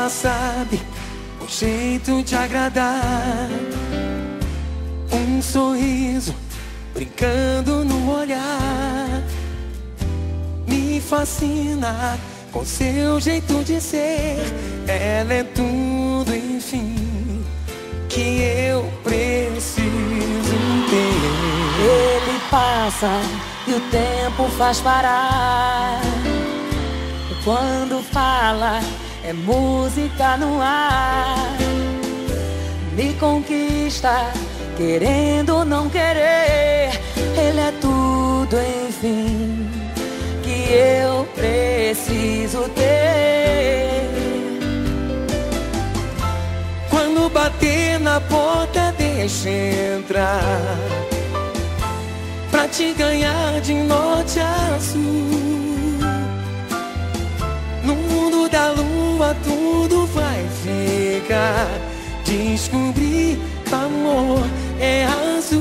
Ela sabe o jeito de agradar, um sorriso brincando no olhar. Me fascina com seu jeito de ser. Ela é tudo, enfim, que eu preciso ter. Ele passa e o tempo faz parar. Quando fala, é música no ar. Me conquista, querendo ou não querer. Ele é tudo, enfim, que eu preciso ter. Quando bater na porta, deixa entrar, pra te ganhar de norte a sul. No mundo da lua tudo vai ficar. Descobrir que amor é azul.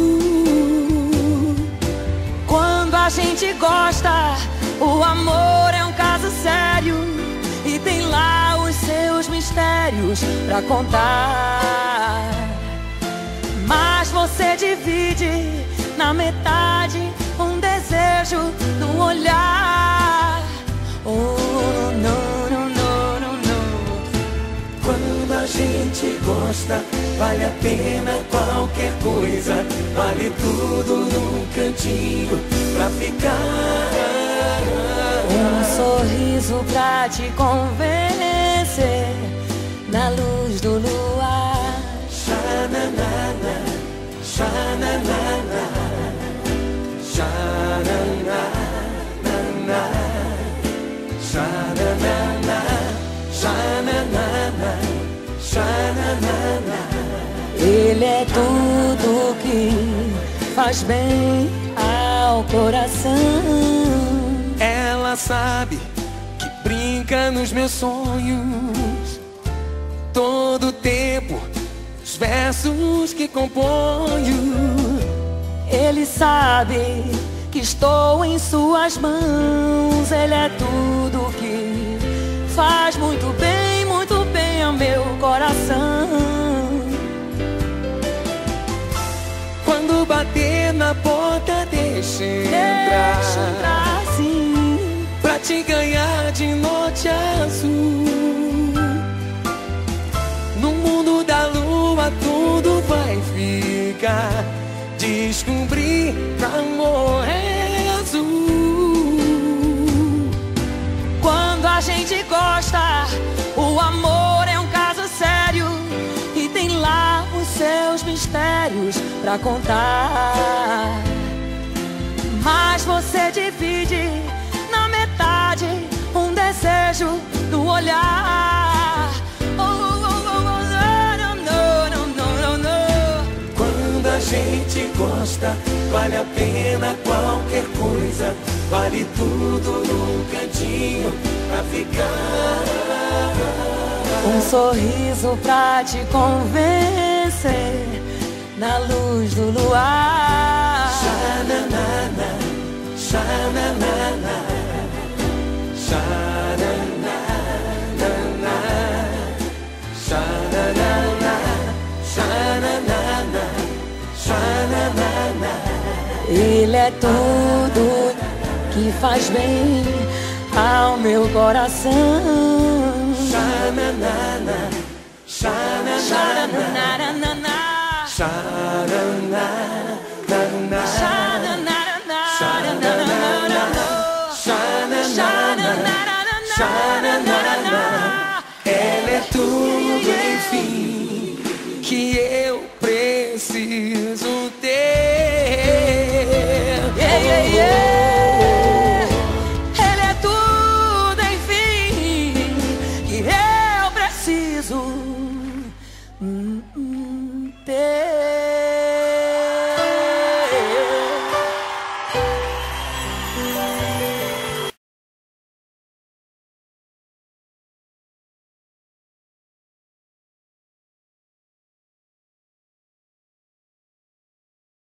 Quando a gente gosta, o amor é um caso sério e tem lá os seus mistérios pra contar. Mas você divide na metade um desejo no olhar. Oh, não, não, não, não, não. Quando a gente gosta, vale a pena qualquer coisa. Vale tudo num cantinho pra ficar. Um sorriso pra te convencer na luz do luar. Xananana, xananana, xananana, xananana, xananana, xananana. Ele é tudo que faz bem ao coração. Ela sabe que brinca nos meus sonhos todo tempo, os versos que componho. Ele sabe que estou em suas mãos. Ele é tudo que faz muito bem ao meu coração. Quando bater na porta, deixa entrar, sim, pra te ganhar de norte a sul. No mundo da lua tudo vai ficar. Descobrir que amor é azul. Quando a gente gosta, o amor é um caso sério e tem lá os seus mistérios pra contar. Mas você divide na metade um desejo no olhar. Oh, oh, oh, oh, oh, no, no, no, no, no. Quando a gente gosta, vale a pena qualquer coisa. Vale tudo num cantinho pra ficar. Um sorriso pra te convencer na luz do luar. Xananana, xananana, xananana, xananana, xananana, xananana. Ele é tudo que faz bem ao meu coração. Xananana, xananana, xananana, xananana.